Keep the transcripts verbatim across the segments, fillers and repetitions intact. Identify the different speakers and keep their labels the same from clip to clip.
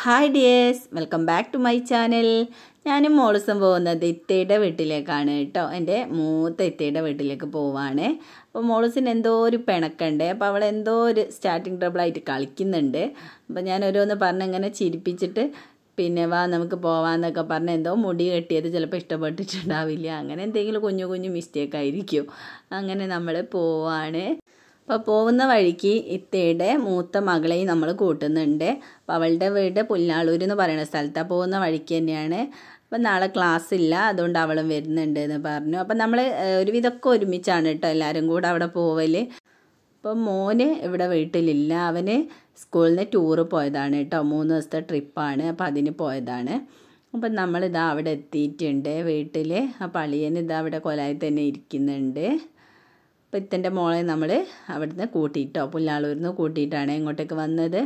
Speaker 1: Hi dears, welcome back to my channel. ഞാനും മോളുസും പോകുന്നത് ഇത്തയുടെ വീട്ടിലേക്കാണ് കേട്ടോ. എൻ്റെ മൂത്ത ഇത്തയുടെ വീട്ടിലേക്ക് പോവാണ്. അപ്പോൾ മോളുസിന് എന്തോ ഒരു പിണക്കുണ്ട്. അപ്പോൾ അവൾ എന്തോ ഒരു സ്റ്റാർട്ടിങ് ട്രബിളായിട്ട് കളിക്കുന്നുണ്ട്. അപ്പോൾ ഞാൻ ഓരോന്ന് പറഞ്ഞ് ഇങ്ങനെ ചിരിപ്പിച്ചിട്ട് പിന്നെ വാ നമുക്ക് പോവാന്നൊക്കെ പറഞ്ഞ് എന്തോ മുടി കെട്ടിയത് ചിലപ്പോൾ ഇഷ്ടപ്പെട്ടിട്ടുണ്ടാവില്ല. അങ്ങനെ എന്തെങ്കിലും കുഞ്ഞു കുഞ്ഞു മിസ്റ്റേക്ക് ആയിരിക്കും. അങ്ങനെ നമ്മൾ പോവാണ്. അപ്പോൾ പോകുന്ന വഴിക്ക് ഇത്തയുടെ മൂത്ത മകളെയും നമ്മൾ കൂട്ടുന്നുണ്ട്. അപ്പോൾ അവളുടെ വീട് പുല്ലാളൂർ എന്ന് പറയുന്ന സ്ഥലത്താണ്. പോകുന്ന വഴിക്ക് തന്നെയാണ്. അപ്പം നാളെ ക്ലാസ് ഇല്ല, അതുകൊണ്ട് അവളും വരുന്നുണ്ട് എന്ന് പറഞ്ഞു. അപ്പം നമ്മൾ ഒരുവിധമൊക്കെ ഒരുമിച്ചാണ് കേട്ടോ എല്ലാവരും കൂടെ അവിടെ പോവൽ. അപ്പം മോന് ഇവിടെ വീട്ടിലില്ല, അവന് സ്കൂളിൽ നിന്ന് ടൂറ് പോയതാണ് കേട്ടോ. മൂന്ന് ദിവസത്തെ ട്രിപ്പാണ്, അപ്പം അതിന് പോയതാണ്. അപ്പം നമ്മളിതാ അവിടെ എത്തിയിട്ടുണ്ട് വീട്ടിൽ. അപ്പം അളിയൻ ഇതാ അവിടെ കൊലായി തന്നെ ഇരിക്കുന്നുണ്ട്. അപ്പോൾ ഇത്തൻ്റെ മോളെ നമ്മൾ അവിടുന്ന് കൂട്ടിയിട്ടോ, പുല്ലാളൂരിൽ നിന്ന് കൂട്ടിയിട്ടാണ് ഇങ്ങോട്ടേക്ക് വന്നത്.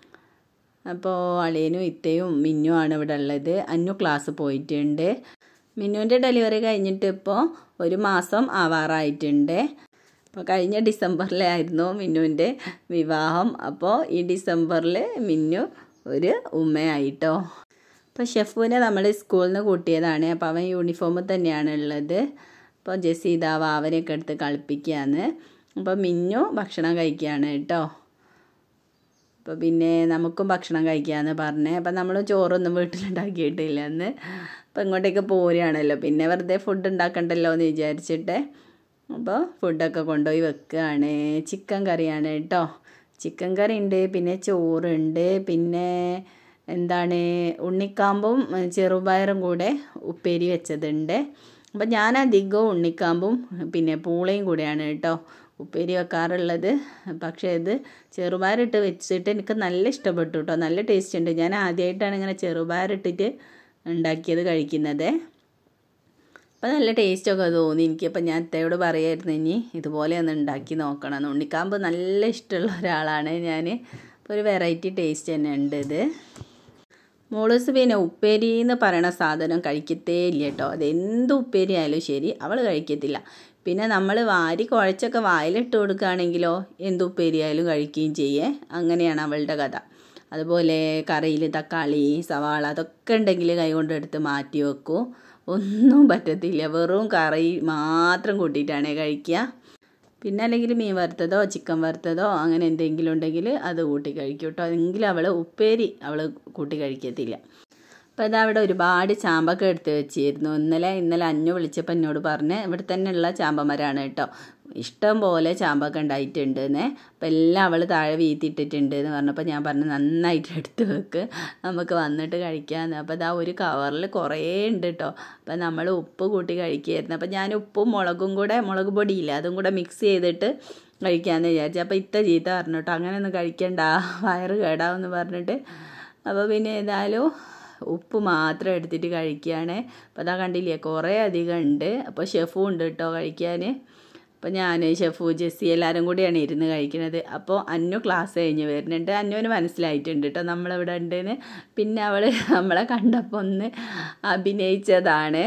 Speaker 1: അപ്പോൾ അളിയനും ഇത്തയും മിന്നുമാണ് ഇവിടെ ഉള്ളത്. അന്നു ക്ലാസ് പോയിട്ടുണ്ട്. മിന്നുവിൻ്റെ ഡെലിവറി കഴിഞ്ഞിട്ട് ഇപ്പോൾ ഒരു മാസം ആവാറായിട്ടുണ്ട്. അപ്പോൾ കഴിഞ്ഞ ഡിസംബറിലായിരുന്നു മിന്നുവിൻ്റെ വിവാഹം. അപ്പോൾ ഈ ഡിസംബറിൽ മിന്നു ഒരു ഉമ്മയായിട്ടോ. അപ്പോൾ ഷെഫുവിനെ നമ്മൾ സ്കൂളിൽ നിന്ന് കൂട്ടിയതാണ്. അപ്പോൾ അവൻ യൂണിഫോമിൽ തന്നെയാണ് ഉള്ളത്. അപ്പോൾ ജെസ്സി ഇതാ വാവനെയൊക്കെ എടുത്ത് കളിപ്പിക്കുകയാണ്. അപ്പോൾ മിന്നു ഭക്ഷണം കഴിക്കുകയാണ് കേട്ടോ. അപ്പോൾ പിന്നെ നമുക്കും ഭക്ഷണം കഴിക്കാമെന്ന് പറഞ്ഞേ. അപ്പം നമ്മൾ ചോറൊന്നും വീട്ടിലുണ്ടാക്കിയിട്ടില്ല എന്ന്. അപ്പോൾ ഇങ്ങോട്ടേക്ക് പോരുകയാണല്ലോ, പിന്നെ വെറുതെ ഫുഡ് ഉണ്ടാക്കണ്ടല്ലോ എന്ന് വിചാരിച്ചിട്ട് അപ്പോൾ ഫുഡൊക്കെ കൊണ്ടുപോയി വെക്കുകയാണ്. ചിക്കൻ കറിയാണ് കേട്ടോ. ചിക്കൻ കറി ഉണ്ട്, പിന്നെ ചോറുണ്ട്, പിന്നെ എന്താണ് ഉണ്ണിക്കാമ്പും ചെറുപയറും കൂടെ ഉപ്പേരി വെച്ചതുണ്ട്. അപ്പം ഞാൻ അധികവും ഉണ്ണിക്കാമ്പും പിന്നെ പൂളയും കൂടെയാണ് കേട്ടോ ഉപ്പേരി വെക്കാറുള്ളത്. പക്ഷേ ഇത് ചെറുപയറിട്ട് വെച്ചിട്ട് എനിക്ക് നല്ല ഇഷ്ടപ്പെട്ടു കേട്ടോ. നല്ല ടേസ്റ്റ് ഉണ്ട്. ഞാൻ ആദ്യമായിട്ടാണ് ഇങ്ങനെ ചെറുപയറിട്ടിട്ട് ഉണ്ടാക്കിയത് കഴിക്കുന്നത്. അപ്പം നല്ല ടേസ്റ്റൊക്കെ തോന്നി എനിക്ക്. അപ്പം ഞാൻ അത്തയോട് പറയായിരുന്നു ഇനി ഇതുപോലെ ഒന്ന് ഉണ്ടാക്കി നോക്കണം. ഉണ്ണിക്കാമ്പ് നല്ല ഇഷ്ടമുള്ള ഒരാളാണ് ഞാൻ. അപ്പോൾ ഒരു വെറൈറ്റി ടേസ്റ്റ് തന്നെ ഉണ്ട് ഇത്. മോളൂസ് പിന്നെ ഉപ്പേരി എന്ന് പറയണ സാധനം കഴിക്കത്തേ ഇല്ല കേട്ടോ. അതെന്ത് ഉപ്പേരി ആയാലും ശരി അവൾ കഴിക്കത്തില്ല. പിന്നെ നമ്മൾ വാരി കുഴച്ചൊക്കെ വായിലിട്ട് കൊടുക്കുകയാണെങ്കിലോ എന്ത് ഉപ്പേരി ആയാലും കഴിക്കുകയും ചെയ്യേ. അങ്ങനെയാണ് അവളുടെ കഥ. അതുപോലെ കറിയിൽ തക്കാളി സവാള അതൊക്കെ ഉണ്ടെങ്കിൽ കൈ കൊണ്ടെടുത്ത് മാറ്റി വെക്കും. ഒന്നും പറ്റത്തില്ല, വെറും കറി മാത്രം കൂട്ടിയിട്ടാണ് കഴിക്കുക. പിന്നെ അല്ലെങ്കിൽ മീൻ വറുത്തതോ ചിക്കൻ വറുത്തതോ അങ്ങനെ എന്തെങ്കിലും ഉണ്ടെങ്കിൽ അത് കൂട്ടി കഴിക്കും കേട്ടോ. എങ്കിലും അവൾ ഉപ്പേരി അവൾ കൂട്ടി കഴിക്കത്തില്ല. അപ്പോൾ അതവിടെ ഒരുപാട് ചാമ്പൊക്കെ എടുത്ത് വെച്ചിരുന്നു. ഇന്നലെ ഇന്നലെ അഞ്ഞു വിളിച്ചപ്പോൾ എന്നോട് പറഞ്ഞ് ഇവിടെ തന്നെ ഉള്ള ചാമ്പമരമാണ് കേട്ടോ, ഇഷ്ടം പോലെ ചാമ്പൊക്കെ ഉണ്ടായിട്ടുണ്ട് എന്നേ. അപ്പോൾ എല്ലാം അവൾ താഴെ വീത്തിയിട്ടിട്ടുണ്ട് എന്ന് പറഞ്ഞപ്പോൾ ഞാൻ പറഞ്ഞു നന്നായിട്ട് എടുത്ത് വെക്ക്, നമുക്ക് വന്നിട്ട് കഴിക്കാമെന്ന്. അപ്പോൾ അതാ ഒരു കവറിൽ കുറേ ഉണ്ട് കേട്ടോ. അപ്പോൾ നമ്മൾ ഉപ്പ് കൂട്ടി കഴിക്കുകയായിരുന്നു. അപ്പോൾ ഞാൻ ഉപ്പും മുളകും കൂടെ, മുളക് പൊടിയില്ല അതും കൂടെ മിക്സ് ചെയ്തിട്ട് കഴിക്കാമെന്ന് വിചാരിച്ചു. അപ്പോൾ ഇത്ത ചീത്ത പറഞ്ഞു കേട്ടോ, അങ്ങനെയൊന്നും കഴിക്കണ്ട വയറ് കേടാവെന്ന് പറഞ്ഞിട്ട്. അപ്പോൾ പിന്നെ ഏതായാലും ഉപ്പ് മാത്രം എടുത്തിട്ട് കഴിക്കുകയാണ്. അപ്പോൾ അതാ കണ്ടില്ലേ കുറേ അധികം ഉണ്ട്. അപ്പോൾ ഷെഫും ഉണ്ട് കേട്ടോ കഴിക്കാൻ. അപ്പോൾ ഞാൻ ഷെഫു ജെസ്സി എല്ലാവരും കൂടിയാണ് ഇരുന്ന് കഴിക്കുന്നത്. അപ്പോൾ അന്നു ക്ലാസ് കഴിഞ്ഞ് വരുന്നുണ്ട്. അന്നുവിന് മനസ്സിലായിട്ടുണ്ട് കേട്ടോ നമ്മളിവിടെ ഉണ്ടെന്ന്. പിന്നെ അവൾ നമ്മളെ കണ്ടപ്പോൾ ഒന്ന് അഭിനയിച്ചതാണ്.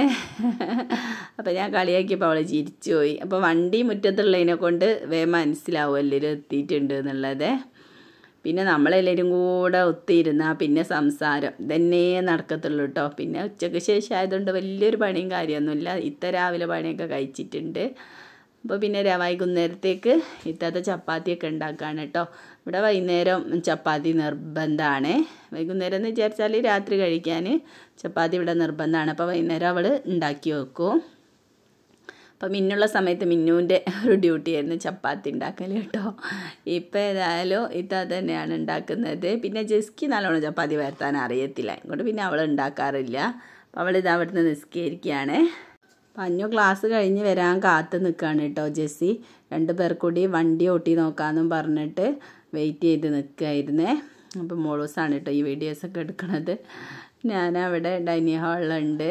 Speaker 1: അപ്പോൾ ഞാൻ കളിയാക്കിയപ്പോൾ അവൾ ചിരിച്ചു പോയി. അപ്പോൾ വണ്ടി മുറ്റത്തുള്ളതിനെ കൊണ്ട് വേഗം മനസ്സിലാവും എല്ലാവരും എത്തിയിട്ടുണ്ട് എന്നുള്ളത്. പിന്നെ നമ്മളെല്ലാവരും കൂടെ ഒത്തിരുന്നാൽ പിന്നെ സംസാരം ഇതന്നെ നടക്കത്തുള്ളൂ കേട്ടോ. പിന്നെ ഉച്ചയ്ക്ക് ശേഷം ആയതുകൊണ്ട് വലിയൊരു പണിയും കാര്യമൊന്നുമില്ല. ഇത്ത രാവിലെ പണിയൊക്കെ കഴിച്ചിട്ടുണ്ട്. അപ്പോൾ പിന്നെ വൈകുന്നേരത്തേക്ക് ഇത്തത്തെ ചപ്പാത്തിയൊക്കെ ഉണ്ടാക്കുകയാണ് കേട്ടോ. ഇവിടെ വൈകുന്നേരം ചപ്പാത്തി നിർബന്ധമാണ്. വൈകുന്നേരം എന്ന് വിചാരിച്ചാൽ രാത്രി കഴിക്കാൻ ചപ്പാത്തി ഇവിടെ നിർബന്ധമാണ്. അപ്പോൾ വൈകുന്നേരം അവൾ ഉണ്ടാക്കി വെക്കും. അപ്പം മിന്നുള്ള സമയത്ത് മിന്നുവിൻ്റെ ഒരു ഡ്യൂട്ടിയായിരുന്നു ചപ്പാത്തി ഉണ്ടാക്കൽ കേട്ടോ. ഇപ്പോൾ ഏതായാലും ഇത്ത തന്നെയാണ് ഉണ്ടാക്കുന്നത്. പിന്നെ ജെസ്സിക്ക് നല്ലോണം ചപ്പാത്തി വരുത്താൻ അറിയത്തില്ല, അതുകൊണ്ട് പിന്നെ അവൾ ഉണ്ടാക്കാറില്ല. അപ്പോൾ അവളിത് അവിടുന്ന് നിസ്കരിക്കുകയാണ്. അപ്പം അഞ്ഞു ക്ലാസ് കഴിഞ്ഞ് വരാൻ കാത്ത് നിൽക്കുകയാണ് കേട്ടോ ജെസ്സി. രണ്ട് പേർ കൂടി വണ്ടി ഓട്ടി നോക്കാമെന്നും പറഞ്ഞിട്ട് വെയിറ്റ് ചെയ്ത് നിൽക്കുകയായിരുന്നേ. അപ്പം മോളൂസാണ് കേട്ടോ ഈ വീഡിയോസൊക്കെ എടുക്കണത്. ഞാനവിടെ ഡൈനിങ് ഹാളിലുണ്ട്.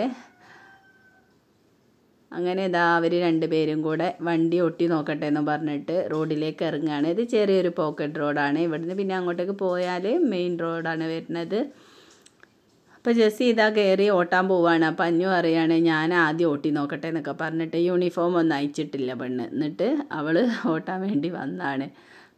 Speaker 1: അങ്ങനെ ഇതാ അവർ രണ്ടുപേരും കൂടെ വണ്ടി ഒട്ടി നോക്കട്ടെ എന്ന് പറഞ്ഞിട്ട് റോഡിലേക്ക് ഇറങ്ങുകയാണ്. ഇത് ചെറിയൊരു പോക്കറ്റ് റോഡാണ്. ഇവിടുന്ന് പിന്നെ അങ്ങോട്ടേക്ക് പോയാൽ മെയിൻ റോഡാണ് വരുന്നത്. അപ്പോൾ ജെസ്സി ഇതാ കയറി ഓട്ടാൻ പോവുകയാണ്. അപ്പം അഞ്ഞു പറയുകയാണ് ഞാൻ ആദ്യം ഓട്ടി നോക്കട്ടെ എന്നൊക്കെ പറഞ്ഞിട്ട് യൂണിഫോം ഒന്നും അയച്ചിട്ടില്ല പെണ്ണ്. എന്നിട്ട് അവൾ ഓട്ടാൻ വേണ്ടി വന്നാണ്.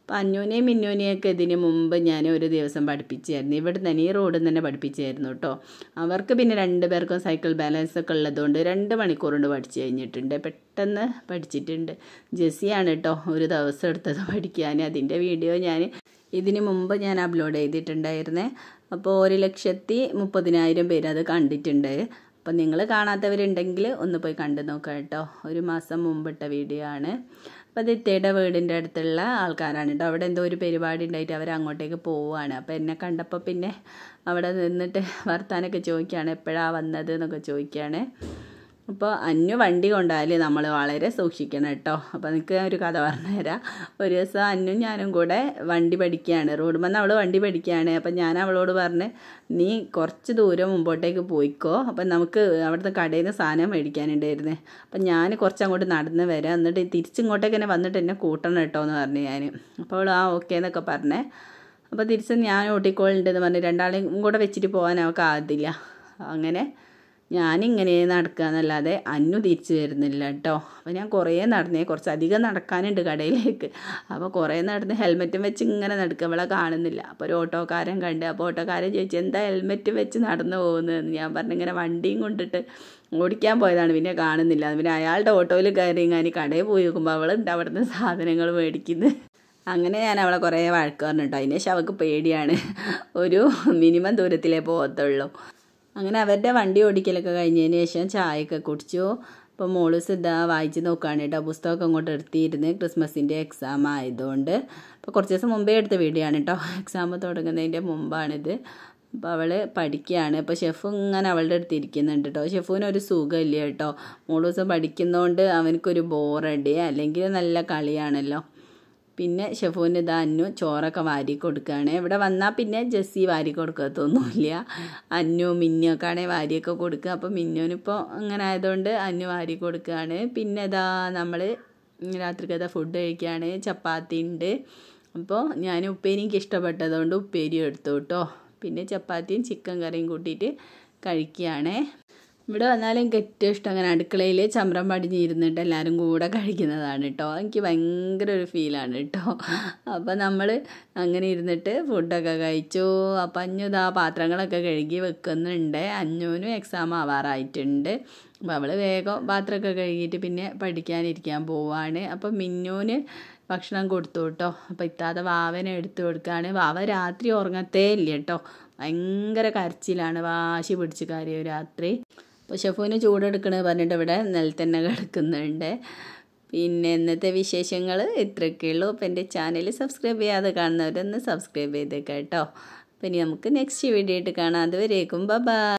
Speaker 1: അപ്പോൾ അഞ്ഞൂനെയും മിന്നൂനെയൊക്കെ ഇതിന് മുമ്പ് ഞാൻ ഒരു ദിവസം പഠിപ്പിച്ചായിരുന്നു. ഇവിടെ തന്നെ ഈ റോഡിൽ തന്നെ പഠിപ്പിച്ചായിരുന്നു കേട്ടോ. അവർക്ക് പിന്നെ രണ്ട് പേർക്കും സൈക്കിൾ ബാലൻസ് ഒക്കെ ഉള്ളതുകൊണ്ട് രണ്ട് മണിക്കൂർ കൊണ്ട് പഠിച്ചു കഴിഞ്ഞിട്ടുണ്ട്. പെട്ടെന്ന് പഠിച്ചിട്ടുണ്ട്. ജെസ്സിയാണ് കേട്ടോ ഒരു ദിവസം എടുത്തത് പഠിക്കാൻ. അതിൻ്റെ വീഡിയോ ഞാൻ ഇതിന് മുമ്പ് ഞാൻ അപ്ലോഡ് ചെയ്തിട്ടുണ്ടായിരുന്നേ. അപ്പോൾ ഒരു ലക്ഷത്തി മുപ്പതിനായിരം പേര് അത് കണ്ടിട്ടുണ്ട്. അപ്പം നിങ്ങൾ കാണാത്തവരുണ്ടെങ്കിൽ ഒന്ന് പോയി കണ്ടു നോക്കാം കേട്ടോ. ഒരു മാസം മുമ്പിട്ട വീഡിയോ ആണ്. അപ്പോൾ അത് ഇത്തയുടെ വീടിൻ്റെ അടുത്തുള്ള ആൾക്കാരാണ് കേട്ടോ. അവിടെ എന്തോ ഒരു പരിപാടി ഉണ്ടായിട്ട് അവർ അങ്ങോട്ടേക്ക് പോവുകയാണ്. അപ്പോൾ എന്നെ കണ്ടപ്പോൾ പിന്നെ അവിടെ നിന്നിട്ട് വർത്താനൊക്കെ ചോദിക്കുകയാണ്, എപ്പോഴാണ് വന്നത് എന്നൊക്കെ ചോദിക്കുകയാണ്. അപ്പോൾ അന്നു വണ്ടി കൊണ്ടാൽ നമ്മൾ വളരെ സൂക്ഷിക്കണം കേട്ടോ. അപ്പോൾ എനിക്ക് ഒരു കഥ പറഞ്ഞുതരാം. ഒരു ദിവസം അന്നും ഞാനും കൂടെ വണ്ടി പഠിക്കുകയാണ്. റോഡ് വന്ന് അവൾ വണ്ടി പഠിക്കുകയാണ്. അപ്പം ഞാൻ അവളോട് പറഞ്ഞ്, നീ കുറച്ച് ദൂരം മുമ്പോട്ടേക്ക് പോയിക്കോ, അപ്പം നമുക്ക് അവിടുത്തെ കടയിൽ നിന്ന് സാധനം മേടിക്കാനുണ്ടായിരുന്നു. അപ്പം ഞാൻ കുറച്ച് അങ്ങോട്ട് നടന്ന് വരാം, എന്നിട്ട് തിരിച്ചിങ്ങോട്ടേക്ക് തന്നെ വന്നിട്ട് എന്നെ കൂട്ടണം കേട്ടോ എന്ന് പറഞ്ഞു ഞാൻ. അപ്പോൾ അവൾ ആ ഓക്കെ എന്നൊക്കെ പറഞ്ഞേ. അപ്പോൾ തിരിച്ച് ഞാൻ ഓട്ടിക്കോളുണ്ടെന്ന് പറഞ്ഞ് രണ്ടാളെയും കൂടെ വെച്ചിട്ട് പോകാൻ അവൾക്ക് ആകത്തില്ല. അങ്ങനെ ഞാനിങ്ങനെ നടക്കുക എന്നല്ലാതെ അന്നു തിരിച്ച് വരുന്നില്ല കേട്ടോ. അപ്പോൾ ഞാൻ കുറേ നടന്നേ, കുറച്ചധികം നടക്കാനുണ്ട് കടയിലേക്ക്. അപ്പോൾ കുറേ നടന്ന് ഹെൽമെറ്റും വെച്ച് ഇങ്ങനെ നടക്കുക, അവളെ കാണുന്നില്ല. അപ്പോൾ ഒരു ഓട്ടോക്കാരൻ കണ്ട്. അപ്പോൾ ഓട്ടോക്കാരൻ ചോദിച്ചു, എന്താ ഹെൽമെറ്റ് വെച്ച് നടന്നു പോകുന്നതെന്ന്. ഞാൻ പറഞ്ഞു, ഇങ്ങനെ വണ്ടിയും കൊണ്ടിട്ട് ഓടിക്കാൻ പോയതാണ്, പിന്നെ കാണുന്നില്ല. പിന്നെ അയാളുടെ ഓട്ടോയിൽ കയറി ഞാൻ കടയിൽ പോയി നോക്കുമ്പോൾ അവളുണ്ട് അവിടുന്ന് സാധനങ്ങൾ മേടിക്കുന്നത്. അങ്ങനെ ഞാൻ അവളെ കുറേ വഴക്ക് പറഞ്ഞു കേട്ടോ. അതിന് ശേഷം അവൾക്ക് പേടിയാണ്, ഒരു മിനിമം ദൂരത്തിലേ പോകത്തുള്ളൂ. അങ്ങനെ അവരുടെ വണ്ടി ഓടിക്കലൊക്കെ കഴിഞ്ഞതിന് ശേഷം ചായയൊക്കെ കുടിച്ചു. അപ്പോൾ മോള് സിദ്ധ വായിച്ച് നോക്കുകയാണ് കേട്ടോ. പുസ്തകമൊക്കെ അങ്ങോട്ട് എടുത്തിരുന്ന് ക്രിസ്മസിൻ്റെ എക്സാം ആയതുകൊണ്ട്. അപ്പോൾ കുറച്ച് ദിവസം മുമ്പേ എടുത്ത വീഡിയോ ആണ് കേട്ടോ. എക്സാം തുടങ്ങുന്നതിൻ്റെ മുമ്പാണിത്. അപ്പോൾ അവൾ പഠിക്കുകയാണ്. അപ്പോൾ ഷെഫ് ഇങ്ങനെ അവളുടെ അടുത്ത് ഇരിക്കുന്നുണ്ട് കേട്ടോ. ഷെഫിനൊരു സുഖമില്ല കേട്ടോ. മൂന്ന് ദിവസം പഠിക്കുന്നതുകൊണ്ട് അവനക്കൊരു ബോറടി, അല്ലെങ്കിൽ നല്ല കളിയാണല്ലോ. പിന്നെ ഷെഫൂന് ഇതാ അന്നു ചോറൊക്കെ വാരി കൊടുക്കുകയാണ്. ഇവിടെ വന്നാൽ പിന്നെ ജെസ്സി വാരി കൊടുക്കത്തൊന്നുമില്ല. അന്നു മിന്നൊക്കെയാണെങ്കിൽ വാരിയൊക്കെ കൊടുക്കുക. അപ്പോൾ മിന്നുവിനിപ്പോൾ അങ്ങനെ ആയതുകൊണ്ട് അന്നു വാരി കൊടുക്കുകയാണ്. പിന്നെ ഇതാ നമ്മൾ രാത്രിക്കത്തെ ഫുഡ് കഴിക്കുകയാണ്. ചപ്പാത്തി ഉണ്ട്. അപ്പോൾ ഞാൻ ഉപ്പേരി എനിക്ക് ഇഷ്ടപ്പെട്ടതുകൊണ്ട് ഉപ്പേരി എടുത്തു കേട്ടോ. പിന്നെ ചപ്പാത്തിയും ചിക്കൻ കറിയും കൂട്ടിയിട്ട് കഴിക്കുകയാണ്. ഇവിടെ വന്നാലും എനിക്ക് ഏറ്റവും ഇഷ്ടം അങ്ങനെ അടുക്കളയിൽ ചമ്രം പടിഞ്ഞിരുന്നിട്ട് എല്ലാവരും കൂടെ കഴിക്കുന്നതാണ് കേട്ടോ. എനിക്ക് ഭയങ്കര ഒരു ഫീലാണ് കേട്ടോ. അപ്പോൾ നമ്മൾ അങ്ങനെ ഇരുന്നിട്ട് ഫുഡൊക്കെ കഴിച്ചു. അപ്പം അഞ്ഞു ഇതാ പാത്രങ്ങളൊക്കെ കഴുകി വെക്കുന്നുണ്ട്. അഞ്ഞൂനും എക്സാം ആവാറായിട്ടുണ്ട്. അപ്പോൾ അവൾ വേഗം പാത്രമൊക്കെ കഴുകിയിട്ട് പിന്നെ പഠിക്കാനിരിക്കാൻ പോവാണ്. അപ്പം മിന്നൂന് ഭക്ഷണം കൊടുത്തു കേട്ടോ. അപ്പോൾ ഇത്താതെ വാവനെ എടുത്തു കൊടുക്കുകയാണ്. വാവ രാത്രി ഉറങ്ങത്തേ ഇല്ല കേട്ടോ. ഭയങ്കര കരച്ചിലാണ്, വാശി പിടിച്ച് കരയും രാത്രി. അപ്പോൾ ഷെഫൂന് ചൂടെടുക്കണമെന്ന് പറഞ്ഞിട്ട് ഇവിടെ നിലത്തന്നെ കിടക്കുന്നുണ്ട്. പിന്നെ ഇന്നത്തെ വിശേഷങ്ങൾ ഇത്രയൊക്കെ ഉള്ളൂ. അപ്പോൾ എൻ്റെ ചാനൽ സബ്സ്ക്രൈബ് ചെയ്യാതെ കാണുന്നവരൊന്ന് സബ്സ്ക്രൈബ് ചെയ്തേക്കാം കേട്ടോ. അപ്പോൾ ഇനി നമുക്ക് നെക്സ്റ്റ് വീഡിയോ ആയിട്ട് കാണാം. അതുവരേക്കും ബൈ.